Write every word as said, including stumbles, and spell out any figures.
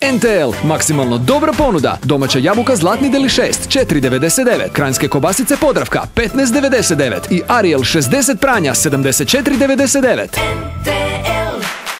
N T L, maksimalno dobra ponuda. Domaća jabuka Zlatni deli šest, četiri devedeset devet. Kranjske kobasice Podravka, petnaest devedeset devet. I Ariel šezdeset pranja, sedamdeset četiri devedeset devet.